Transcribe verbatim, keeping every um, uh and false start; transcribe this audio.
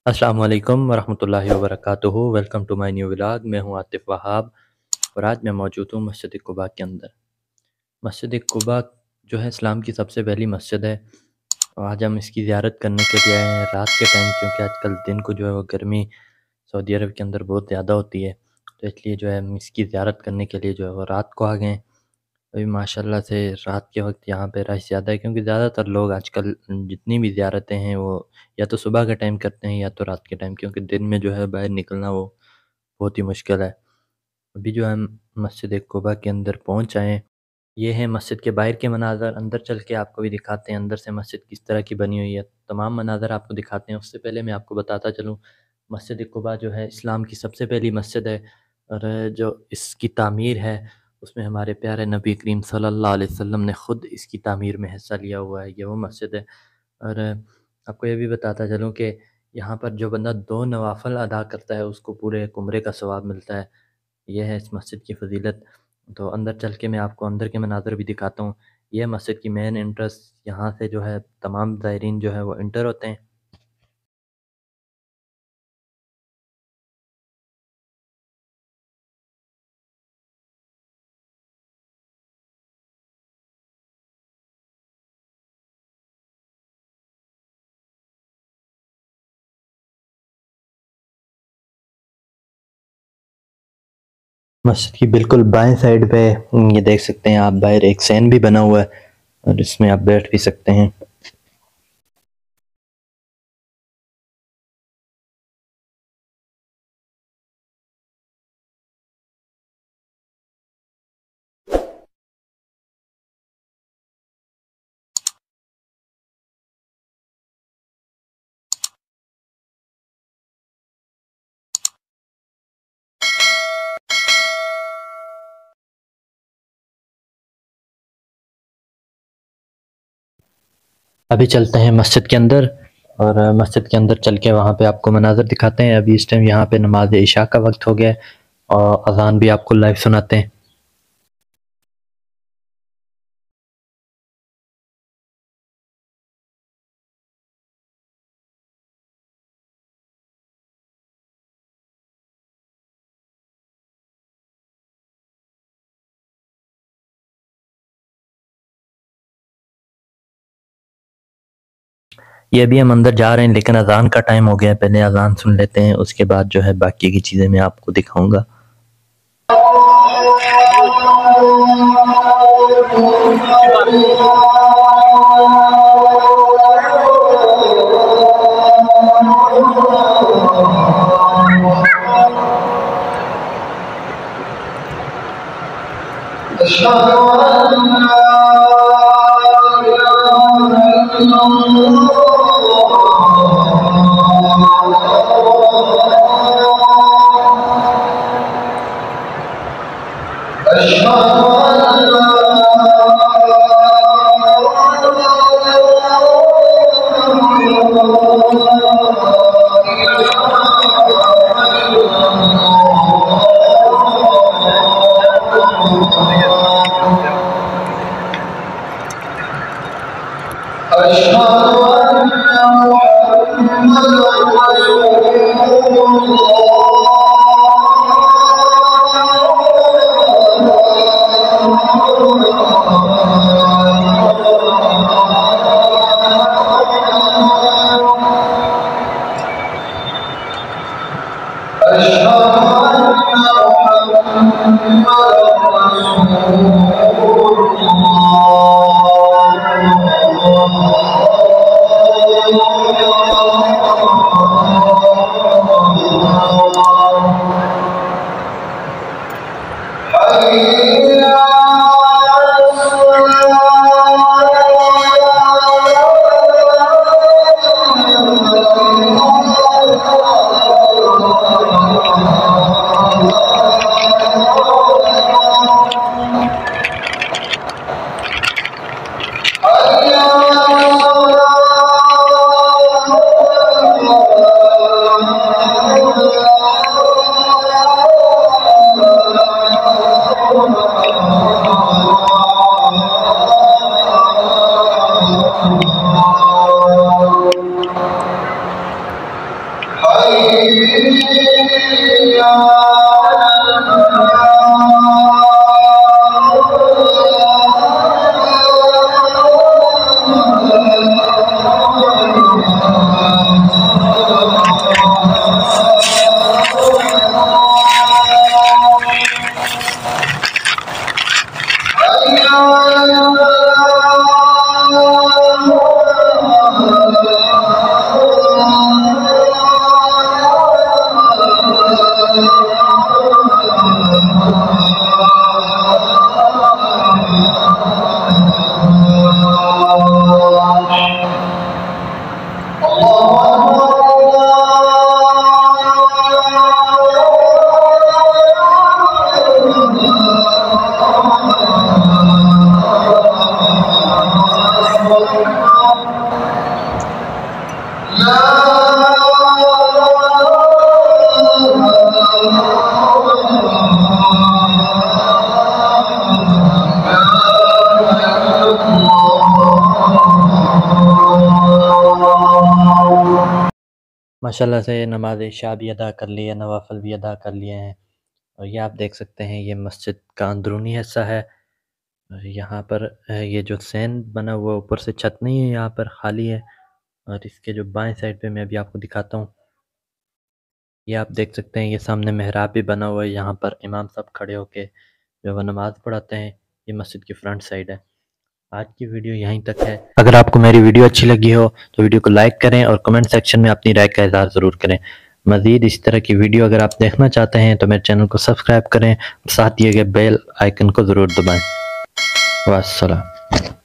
अस्सलाम वालेकुम वरहमतुल्लाहि वबरकातुहू। Welcome to my new vlog. मैं हूं आतिफ़ वहाब और आज मैं मौजूद हूं मस्जिद कुबा के अंदर। मस्जिद कुबा जो है इस्लाम की सबसे पहली मस्जिद है और आज हम इसकी ज़ियारत करने के लिए आए हैं रात के टाइम, क्योंकि आजकल दिन को जो है वो गर्मी सऊदी अरब के अंदर बहुत ज़्यादा होती है, तो इसलिए जो है हम इसकी ज़ियारत करने के लिए जो है वो रात को आ गए हैं। अभी माशाल्लाह से रात के वक़्त यहाँ पे रश ज़्यादा है, क्योंकि ज़्यादातर लोग आजकल जितनी भी ज़ियारतें हैं वो या तो सुबह के टाइम करते हैं या तो रात के टाइम, क्योंकि दिन में जो है बाहर निकलना वो बहुत ही मुश्किल है। अभी जो हम मस्जिद कुबा के अंदर पहुँच आए हैं। ये है मस्जिद के बाहर के मनाज़र, अंदर चल के आपको भी दिखाते हैं अंदर से मस्जिद किस तरह की बनी हुई है। तमाम मनाज़र आपको दिखाते हैं। उससे पहले मैं आपको बताता चलूँ, मस्जिद कुबा जो है इस्लाम की सबसे पहली मस्जिद है और जो इसकी तामीर है उसमें हमारे प्यारे नबी करीम सल्लल्लाहु अलैहि वसल्लम ने ख़ुद इसकी तामीर में हिस्सा लिया हुआ है। ये वो मस्जिद है। और आपको ये भी बताता चलूँ कि यहाँ पर जो बंदा दो नवाफ़िल अदा करता है उसको पूरे एक उम्रे का सवाब मिलता है। ये है इस मस्जिद की फ़ज़ीलत। तो अंदर चल के मैं आपको अंदर के मनाज़र भी दिखाता हूँ। ये है मस्जिद की मेन एंट्रेंस। यहाँ से जो है तमाम ज़ायरीन जो है वो एंटर होते हैं। मस्जिद की बिल्कुल बाएँ साइड पे ये देख सकते हैं आप, बाहर एक सैन भी बना हुआ है और इसमें आप बैठ भी सकते हैं। अभी चलते हैं मस्जिद के अंदर और मस्जिद के अंदर चल के वहाँ पे आपको मनाज़र दिखाते हैं। अभी इस टाइम यहाँ पे नमाज इशा का वक्त हो गया है और अज़ान भी आपको लाइव सुनाते हैं। ये अभी हम अंदर जा रहे हैं, लेकिन अज़ान का टाइम हो गया है। पहले अज़ान सुन लेते हैं, उसके बाद जो है बाकी की चीज़ें मैं आपको दिखाऊंगा। माशाल्लाह से नमाज इशा भी अदा कर ली है, नवाफ़िल भी अदा कर लिए हैं। और ये आप देख सकते हैं ये मस्जिद का अंदरूनी हिस्सा है। और यहाँ पर ये जो सैन बना हुआ ऊपर से छत नहीं है, यहाँ पर खाली है। और इसके जो बाएं साइड पे मैं अभी आपको दिखाता हूँ, ये आप देख सकते हैं ये सामने मेहराब भी बना हुआ है। यहाँ पर इमाम साहब खड़े होके जो वो नमाज़ पढ़ाते हैं। ये मस्जिद की फ्रंट साइड है। आज की वीडियो यहीं तक है। अगर आपको मेरी वीडियो अच्छी लगी हो तो वीडियो को लाइक करें और कमेंट सेक्शन में अपनी राय का इज़हार ज़रूर करें। मज़ीद इस तरह की वीडियो अगर आप देखना चाहते हैं तो मेरे चैनल को सब्सक्राइब करें, साथ दिए गए बेल आइकन को ज़रूर दबाएं। वस्सलाम।